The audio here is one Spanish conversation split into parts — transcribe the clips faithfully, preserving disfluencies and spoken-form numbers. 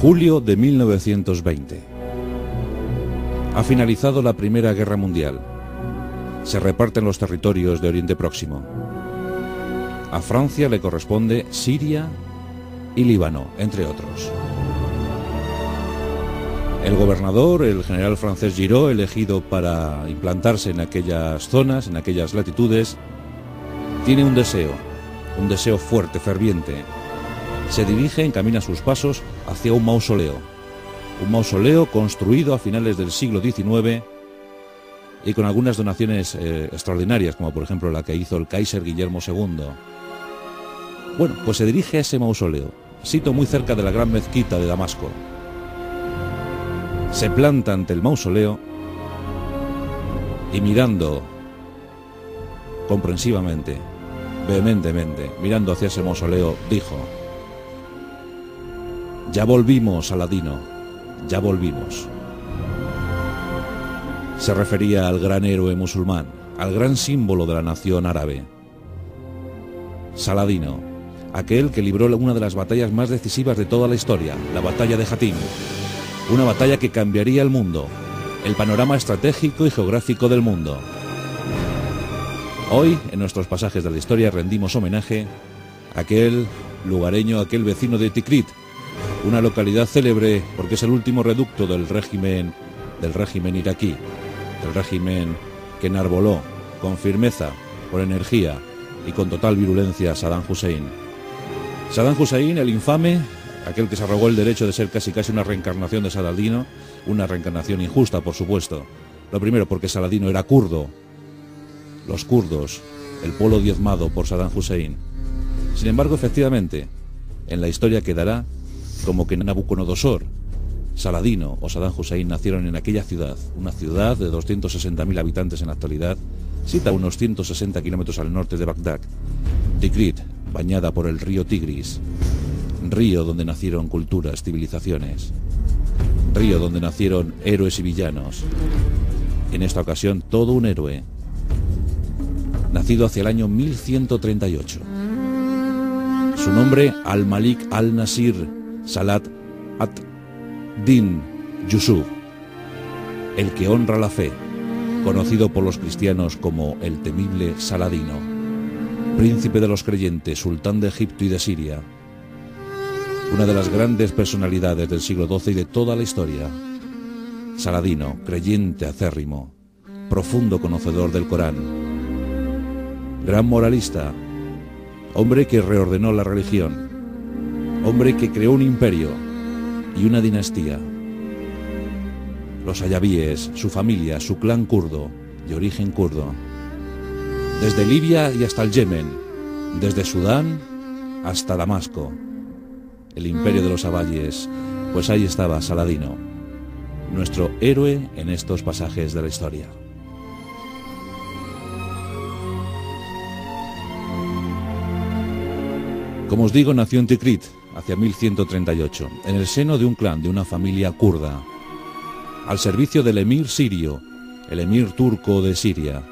Julio de mil novecientos veinte. Ha finalizado la Primera Guerra Mundial. Se reparten los territorios de Oriente Próximo. A Francia le corresponde Siria y Líbano, entre otros. El gobernador, el general francés Giraud, elegido para implantarse en aquellas zonas, en aquellas latitudes, tiene un deseo, un deseo fuerte, ferviente. Se dirige, encamina sus pasos hacia un mausoleo. Un mausoleo construido a finales del siglo diecinueve y con algunas donaciones eh, extraordinarias, como por ejemplo la que hizo el Kaiser Guillermo segundo. Bueno, pues se dirige a ese mausoleo, sito muy cerca de la gran mezquita de Damasco. Se planta ante el mausoleo y mirando comprensivamente, vehementemente, mirando hacia ese mausoleo, dijo: ya volvimos, Saladino, ya volvimos. Se refería al gran héroe musulmán, al gran símbolo de la nación árabe. Saladino, aquel que libró una de las batallas más decisivas de toda la historia, la batalla de Jatín. Una batalla que cambiaría el mundo, el panorama estratégico y geográfico del mundo. Hoy, en nuestros pasajes de la historia, rendimos homenaje a aquel lugareño, aquel vecino de Tikrit, una localidad célebre porque es el último reducto del régimen, del régimen iraquí, del régimen que enarboló con firmeza, con energía y con total virulencia a Saddam Hussein. Saddam Hussein, el infame, aquel que se arrogó el derecho de ser casi casi una reencarnación de Saladino, una reencarnación injusta, por supuesto. Lo primero, porque Saladino era kurdo, los kurdos, el pueblo diezmado por Saddam Hussein. Sin embargo, efectivamente, en la historia quedará como que Nabucodonosor, Saladino o Saddam Hussein nacieron en aquella ciudad, una ciudad de doscientos sesenta mil habitantes en la actualidad, situada a unos ciento sesenta kilómetros al norte de Bagdad, Tikrit, bañada por el río Tigris, río donde nacieron culturas, civilizaciones, río donde nacieron héroes y villanos. En esta ocasión, todo un héroe, nacido hacia el año mil ciento treinta y ocho. Su nombre, Al-Malik al-Nasir Salat ad-Din Yusuf, el que honra la fe, conocido por los cristianos como el temible Saladino, príncipe de los creyentes, sultán de Egipto y de Siria, una de las grandes personalidades del siglo doce y de toda la historia. Saladino, creyente acérrimo, profundo conocedor del Corán, gran moralista, hombre que reordenó la religión, hombre que creó un imperio y una dinastía. Los ayabíes, su familia, su clan kurdo, de origen kurdo. Desde Libia y hasta el Yemen, desde Sudán hasta Damasco. El imperio de los abayes, pues ahí estaba Saladino, nuestro héroe en estos pasajes de la historia. Como os digo, nació en Tikrit, hacia mil ciento treinta y ocho, en el seno de un clan, de una familia kurda, al servicio del emir sirio, el emir turco de Siria.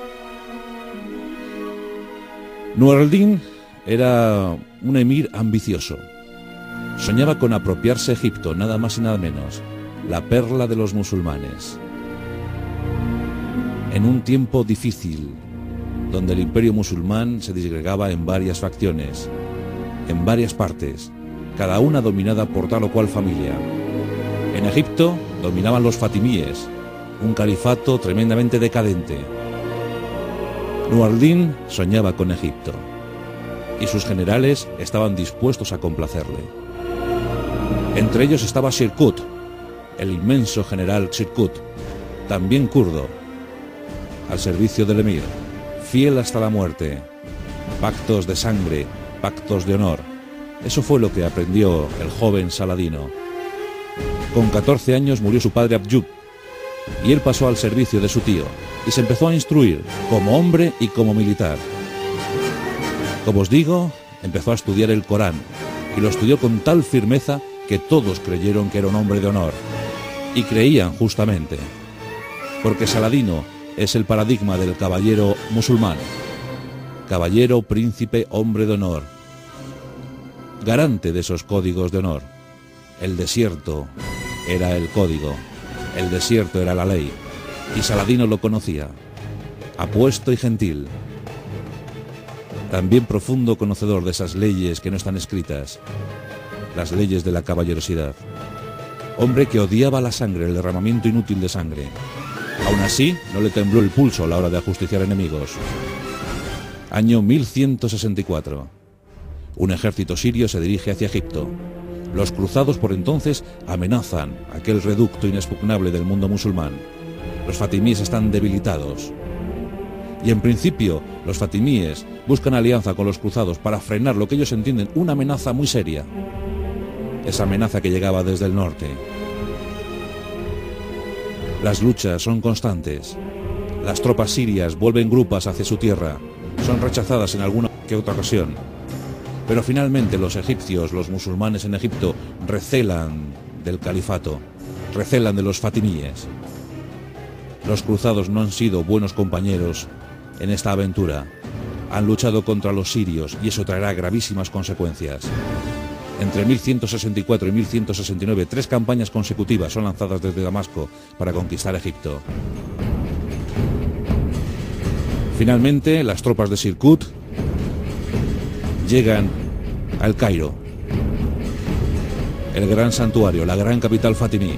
Nur al-Din era un emir ambicioso. Soñaba con apropiarse Egipto, nada más y nada menos, la perla de los musulmanes. En un tiempo difícil, donde el imperio musulmán se disgregaba en varias facciones, en varias partes, cada una dominada por tal o cual familia. En Egipto dominaban los fatimíes, un califato tremendamente decadente. Nur al-Din soñaba con Egipto, y sus generales estaban dispuestos a complacerle. Entre ellos estaba Shirkut, el inmenso general Shirkut, también kurdo, al servicio del emir, fiel hasta la muerte. Pactos de sangre, pactos de honor. Eso fue lo que aprendió el joven Saladino. Con catorce años murió su padre Abdjuk, y él pasó al servicio de su tío, y se empezó a instruir como hombre y como militar. Como os digo, empezó a estudiar el Corán, y lo estudió con tal firmeza que todos creyeron que era un hombre de honor. Y creían justamente, porque Saladino es el paradigma del caballero musulmán. Caballero, príncipe, hombre de honor. Garante de esos códigos de honor. El desierto era el código, el desierto era la ley, y Saladino lo conocía. Apuesto y gentil, también profundo conocedor de esas leyes que no están escritas, las leyes de la caballerosidad. Hombre que odiaba la sangre, el derramamiento inútil de sangre. Aún así, no le tembló el pulso a la hora de ajusticiar enemigos. Año mil ciento sesenta y cuatro. Un ejército sirio se dirige hacia Egipto. Los cruzados por entonces amenazan aquel reducto inexpugnable del mundo musulmán. Los fatimíes están debilitados. Y en principio, los fatimíes buscan alianza con los cruzados para frenar lo que ellos entienden una amenaza muy seria. Esa amenaza que llegaba desde el norte. Las luchas son constantes. Las tropas sirias vuelven grupas hacia su tierra. Son rechazadas en alguna que otra ocasión. Pero finalmente los egipcios, los musulmanes en Egipto, recelan del califato, recelan de los fatimíes. Los cruzados no han sido buenos compañeros en esta aventura. Han luchado contra los sirios y eso traerá gravísimas consecuencias. Entre mil ciento sesenta y cuatro y mil ciento sesenta y nueve, tres campañas consecutivas son lanzadas desde Damasco para conquistar Egipto. Finalmente, las tropas de Sirkut llegan al Cairo, el gran santuario, la gran capital fatimí.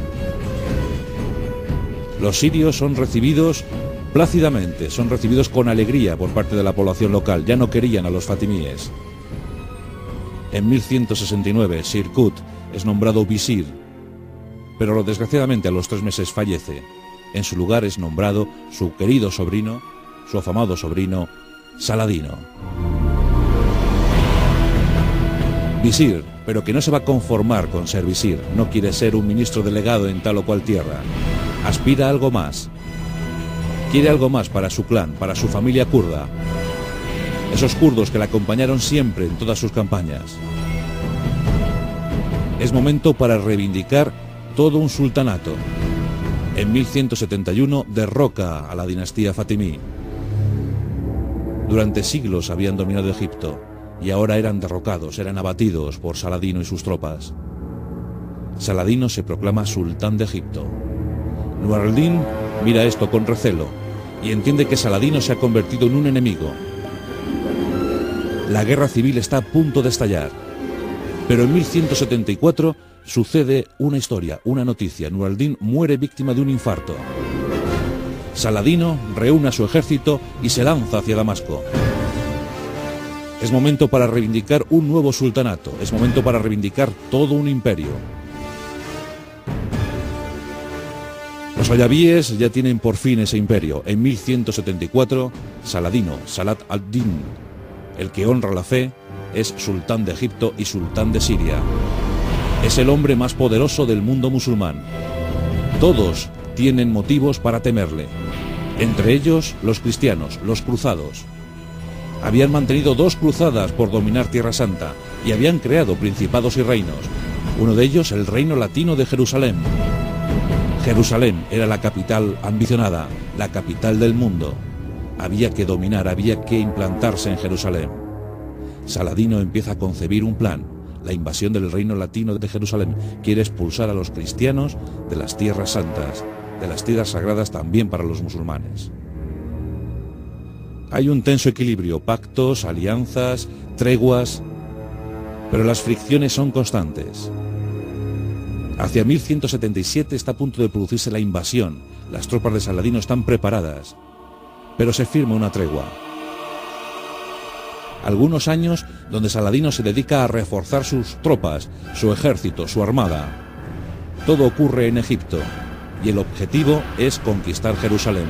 Los sirios son recibidos plácidamente, son recibidos con alegría por parte de la población local. Ya no querían a los fatimíes. En mil ciento sesenta y nueve, Sirkut es nombrado visir, pero desgraciadamente a los tres meses fallece. En su lugar es nombrado su querido sobrino, su afamado sobrino, Saladino. Visir, pero que no se va a conformar con ser visir, no quiere ser un ministro delegado en tal o cual tierra. Aspira a algo más. Quiere algo más para su clan, para su familia kurda. Esos kurdos que le acompañaron siempre en todas sus campañas. Es momento para reivindicar todo un sultanato. En mil ciento setenta y uno derroca a la dinastía fatimí. Durante siglos habían dominado Egipto y ahora eran derrocados, eran abatidos por Saladino y sus tropas. Saladino se proclama sultán de Egipto. Nur al-Din mira esto con recelo y entiende que Saladino se ha convertido en un enemigo. La guerra civil está a punto de estallar, pero en mil ciento setenta y cuatro sucede una historia, una noticia. Nur al-Din muere víctima de un infarto. Saladino reúne a su ejército y se lanza hacia Damasco. Es momento para reivindicar un nuevo sultanato, es momento para reivindicar todo un imperio. Los ayabíes ya tienen por fin ese imperio. En mil ciento setenta y cuatro, Saladino, Salat ad-Din, el que honra la fe, es sultán de Egipto y sultán de Siria. Es el hombre más poderoso del mundo musulmán. Todos tienen motivos para temerle. Entre ellos, los cristianos, los cruzados. Habían mantenido dos cruzadas por dominar Tierra Santa y habían creado principados y reinos. Uno de ellos, el reino latino de Jerusalén. Jerusalén era la capital ambicionada, la capital del mundo. Había que dominar, había que implantarse en Jerusalén. Saladino empieza a concebir un plan, la invasión del reino latino de Jerusalén. Quiere expulsar a los cristianos de las tierras santas, de las tierras sagradas también para los musulmanes. Hay un tenso equilibrio, pactos, alianzas, treguas, pero las fricciones son constantes. Hacia mil ciento setenta y siete está a punto de producirse la invasión. Las tropas de Saladino están preparadas, pero se firma una tregua. Algunos años donde Saladino se dedica a reforzar sus tropas, su ejército, su armada. Todo ocurre en Egipto y el objetivo es conquistar Jerusalén.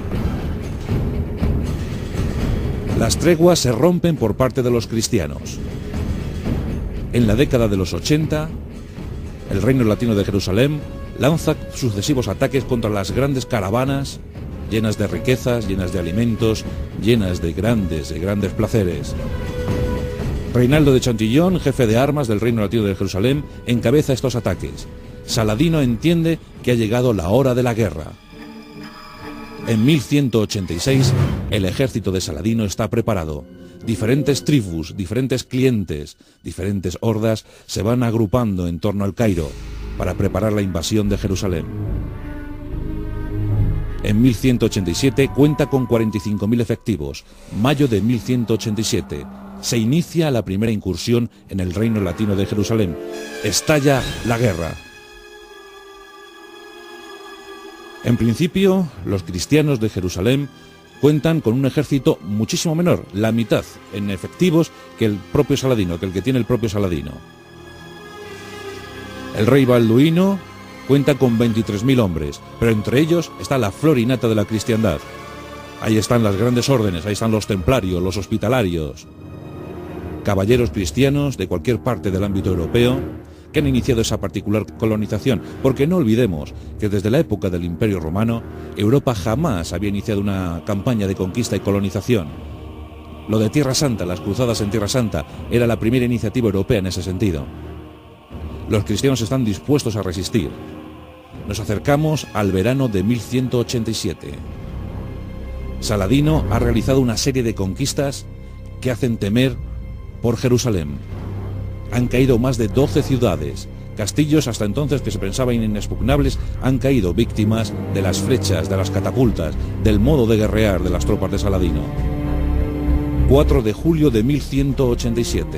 Las treguas se rompen por parte de los cristianos. En la década de los ochenta, el reino latino de Jerusalén lanza sucesivos ataques contra las grandes caravanas llenas de riquezas, llenas de alimentos, llenas de grandes, de grandes placeres. Reinaldo de Chantillon, jefe de armas del reino latino de Jerusalén, encabeza estos ataques. Saladino entiende que ha llegado la hora de la guerra. En mil ciento ochenta y seis, el ejército de Saladino está preparado. Diferentes tribus, diferentes clientes, diferentes hordas se van agrupando en torno al Cairo para preparar la invasión de Jerusalén. En mil ciento ochenta y siete cuenta con cuarenta y cinco mil efectivos. Mayo de mil ciento ochenta y siete. Se inicia la primera incursión en el reino latino de Jerusalén. Estalla la guerra. En principio, los cristianos de Jerusalén cuentan con un ejército muchísimo menor, la mitad en efectivos que el propio Saladino, que el que tiene el propio Saladino. El rey Balduino cuenta con veintitrés mil hombres, pero entre ellos está la flor y nata de la cristiandad. Ahí están las grandes órdenes, ahí están los templarios, los hospitalarios, caballeros cristianos de cualquier parte del ámbito europeo que han iniciado esa particular colonización, porque no olvidemos que desde la época del Imperio Romano, Europa jamás había iniciado una campaña de conquista y colonización. Lo de Tierra Santa, las cruzadas en Tierra Santa, era la primera iniciativa europea en ese sentido. Los cristianos están dispuestos a resistir. Nos acercamos al verano de mil ciento ochenta y siete. Saladino ha realizado una serie de conquistas que hacen temer por Jerusalén. Han caído más de doce ciudades. Castillos hasta entonces que se pensaban inexpugnables han caído víctimas de las flechas, de las catapultas, del modo de guerrear de las tropas de Saladino. cuatro de julio de mil ciento ochenta y siete.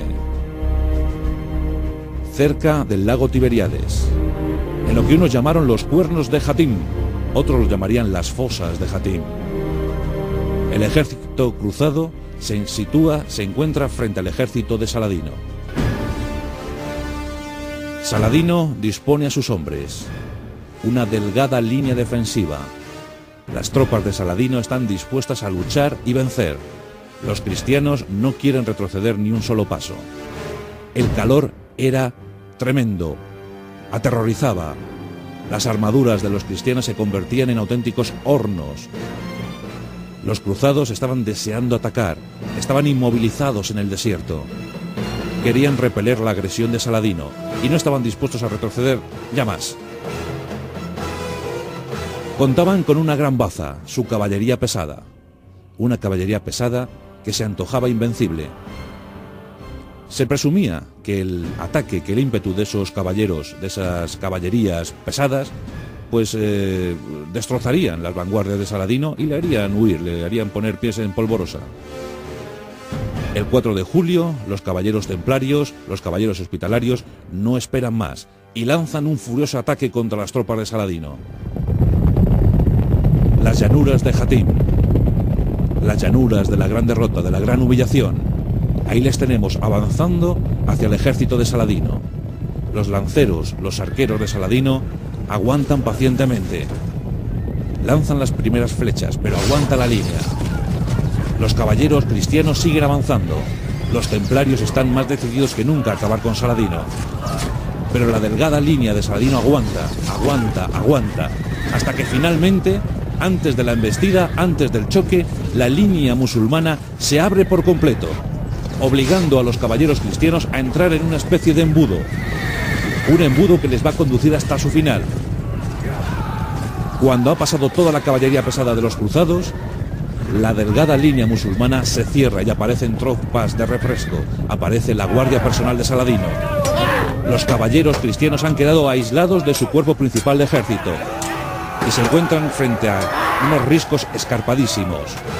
Cerca del lago Tiberíades, en lo que unos llamaron los cuernos de Jatim, otros los llamarían las fosas de Jatim. El ejército cruzado se sitúa, se encuentra frente al ejército de Saladino. Saladino dispone a sus hombres una delgada línea defensiva. Las tropas de Saladino están dispuestas a luchar y vencer. Los cristianos no quieren retroceder ni un solo paso. El calor era tremendo, aterrorizaba. Las armaduras de los cristianos se convertían en auténticos hornos. Los cruzados estaban deseando atacar, estaban inmovilizados en el desierto. Querían repeler la agresión de Saladino y no estaban dispuestos a retroceder ya más. Contaban con una gran baza, su caballería pesada. Una caballería pesada que se antojaba invencible. Se presumía que el ataque, que el ímpetu de esos caballeros, de esas caballerías pesadas, pues eh, destrozarían las vanguardias de Saladino y le harían huir, le harían poner pies en polvorosa. El cuatro de julio, los caballeros templarios, los caballeros hospitalarios, no esperan más y lanzan un furioso ataque contra las tropas de Saladino. Las llanuras de Jatim, las llanuras de la gran derrota, de la gran humillación. Ahí les tenemos avanzando hacia el ejército de Saladino. Los lanceros, los arqueros de Saladino aguantan pacientemente. Lanzan las primeras flechas, pero aguanta la línea. Los caballeros cristianos siguen avanzando. Los templarios están más decididos que nunca a acabar con Saladino. Pero la delgada línea de Saladino aguanta, aguanta, aguanta, hasta que finalmente, antes de la embestida, antes del choque, la línea musulmana se abre por completo, obligando a los caballeros cristianos a entrar en una especie de embudo. Un embudo que les va a conducir hasta su final. Cuando ha pasado toda la caballería pesada de los cruzados, la delgada línea musulmana se cierra y aparecen tropas de refresco. Aparece la guardia personal de Saladino. Los caballeros cristianos han quedado aislados de su cuerpo principal de ejército y se encuentran frente a unos riscos escarpadísimos.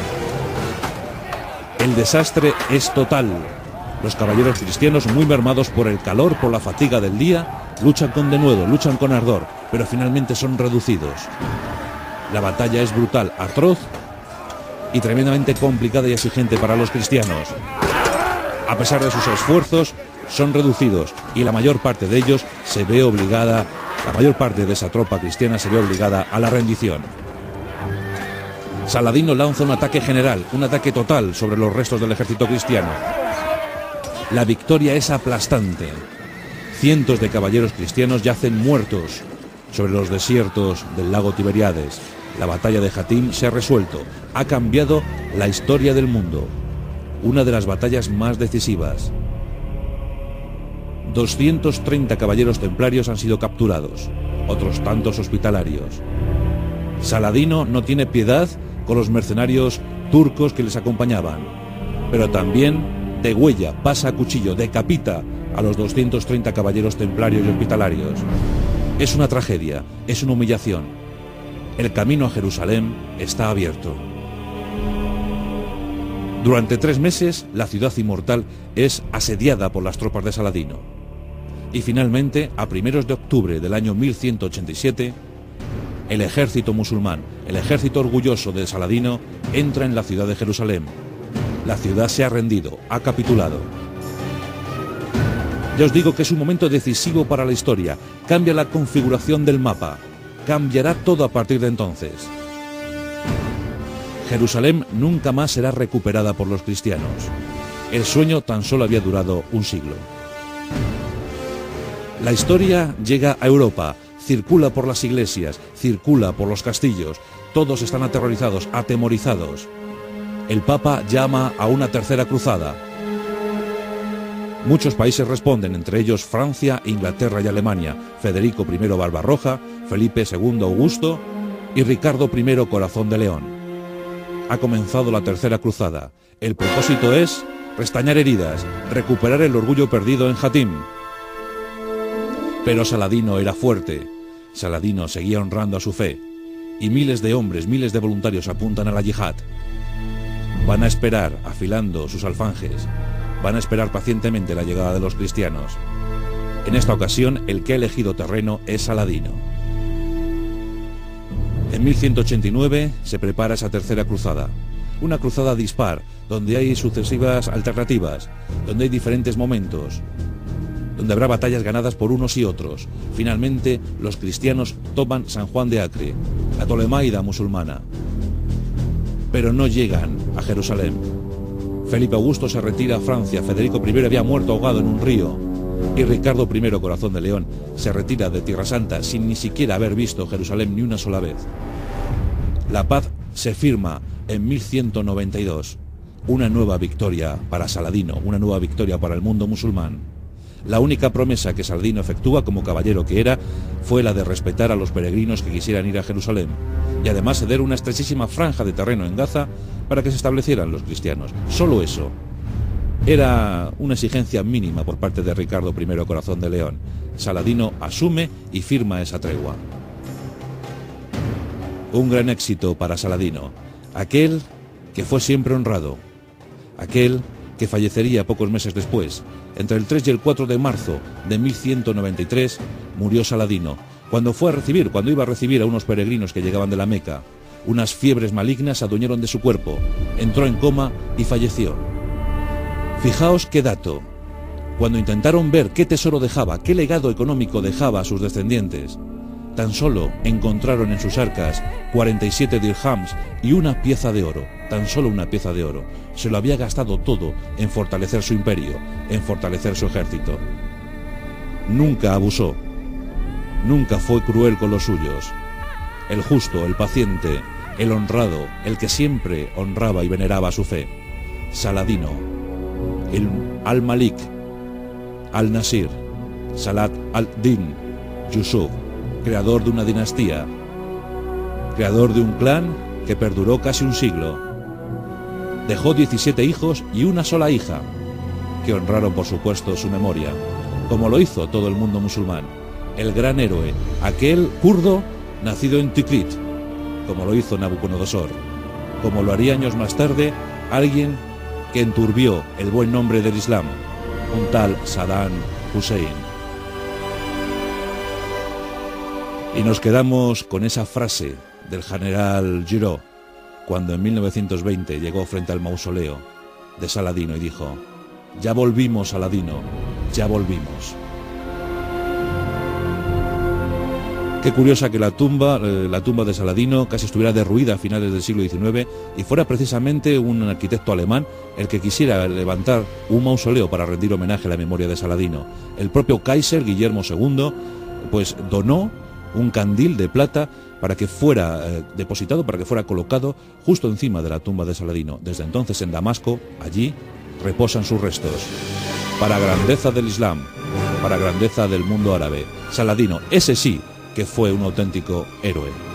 El desastre es total. Los caballeros cristianos, muy mermados por el calor, por la fatiga del día, luchan con denuedo, luchan con ardor, pero finalmente son reducidos. La batalla es brutal, atroz y tremendamente complicada y exigente para los cristianos. A pesar de sus esfuerzos, son reducidos y la mayor parte de ellos se ve obligada, la mayor parte de esa tropa cristiana se ve obligada a la rendición. Saladino lanza un ataque general, un ataque total sobre los restos del ejército cristiano. La victoria es aplastante. Cientos de caballeros cristianos yacen muertos sobre los desiertos del lago Tiberíades. La batalla de Jatim se ha resuelto, ha cambiado la historia del mundo. Una de las batallas más decisivas. doscientos treinta caballeros templarios han sido capturados, otros tantos hospitalarios. Saladino no tiene piedad con los mercenarios turcos que les acompañaban. pero también degüella, pasa a cuchillo, decapita a los doscientos treinta caballeros templarios y hospitalarios. Es una tragedia, es una humillación. El camino a Jerusalén está abierto. Durante tres meses, la ciudad inmortal es asediada por las tropas de Saladino. Y finalmente, a primeros de octubre del año mil ciento ochenta y siete, el ejército musulmán, el ejército orgulloso de Saladino, entra en la ciudad de Jerusalén. La ciudad se ha rendido, ha capitulado. Ya os digo que es un momento decisivo para la historia. Cambia la configuración del mapa. Cambiará todo a partir de entonces. Jerusalén nunca más será recuperada por los cristianos. El sueño tan solo había durado un siglo. La historia llega a Europa, circula por las iglesias, circula por los castillos. Todos están aterrorizados, atemorizados. El Papa llama a una tercera cruzada. Muchos países responden, entre ellos Francia, Inglaterra y Alemania, Federico primero Barbarroja, Felipe segundo Augusto y Ricardo primero Corazón de León. Ha comenzado la tercera cruzada. El propósito es restañar heridas, recuperar el orgullo perdido en Jatim. Pero Saladino era fuerte. Saladino seguía honrando a su fe. Y miles de hombres, miles de voluntarios apuntan a la yihad. Van a esperar, afilando sus alfanjes. Van a esperar pacientemente la llegada de los cristianos. En esta ocasión, el que ha elegido terreno es Saladino. En mil ciento ochenta y nueve se prepara esa tercera cruzada. Una cruzada dispar, donde hay sucesivas alternativas, donde hay diferentes momentos, donde habrá batallas ganadas por unos y otros. Finalmente, los cristianos toman San Juan de Acre, la Tolemaida musulmana. Pero no llegan a Jerusalén. Felipe Augusto se retira a Francia, Federico primero había muerto ahogado en un río, y Ricardo primero Corazón de León se retira de Tierra Santa sin ni siquiera haber visto Jerusalén ni una sola vez. La paz se firma en mil ciento noventa y dos, una nueva victoria para Saladino, una nueva victoria para el mundo musulmán. La única promesa que Saladino efectúa como caballero que era fue la de respetar a los peregrinos que quisieran ir a Jerusalén y además ceder una estrechísima franja de terreno en Gaza para que se establecieran los cristianos. Solo eso. Era una exigencia mínima por parte de Ricardo primero Corazón de León. Saladino asume y firma esa tregua. Un gran éxito para Saladino, aquel que fue siempre honrado, aquel que fallecería pocos meses después. Entre el tres y el cuatro de marzo de mil ciento noventa y tres murió Saladino, cuando fue a recibir, cuando iba a recibir a unos peregrinos que llegaban de la Meca. Unas fiebres malignas se adueñaron de su cuerpo, entró en coma y falleció. Fijaos qué dato. Cuando intentaron ver qué tesoro dejaba, qué legado económico dejaba a sus descendientes, tan solo encontraron en sus arcas cuarenta y siete dirhams y una pieza de oro, tan solo una pieza de oro. Se lo había gastado todo en fortalecer su imperio, en fortalecer su ejército. Nunca abusó, nunca fue cruel con los suyos. El justo, el paciente, el honrado, el que siempre honraba y veneraba su fe. Saladino, el al-Malik, al-Nasir, Salat al-Din, Yusuf, creador de una dinastía, creador de un clan que perduró casi un siglo. Dejó diecisiete hijos y una sola hija, que honraron por supuesto su memoria, como lo hizo todo el mundo musulmán. El gran héroe, aquel kurdo nacido en Tikrit, como lo hizo Nabucodonosor, como lo haría años más tarde alguien que enturbió el buen nombre del Islam, un tal Saddam Hussein. Y nos quedamos con esa frase del general Giraud, cuando en mil novecientos veinte llegó frente al mausoleo de Saladino y dijo: "Ya volvimos, Saladino, ya volvimos". Qué curiosa que la tumba, eh, la tumba de Saladino casi estuviera derruida a finales del siglo diecinueve y fuera precisamente un arquitecto alemán el que quisiera levantar un mausoleo para rendir homenaje a la memoria de Saladino. El propio Kaiser Guillermo segundo pues donó un candil de plata para que fuera eh, depositado, para que fuera colocado justo encima de la tumba de Saladino. Desde entonces en Damasco, allí reposan sus restos. Para grandeza del Islam, para grandeza del mundo árabe, Saladino, ese sí que fue un auténtico héroe.